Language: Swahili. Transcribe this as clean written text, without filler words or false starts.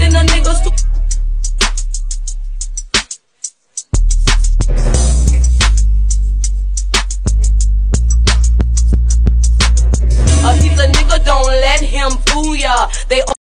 then a nigga's too. He's a nigga, don't let him fool ya. They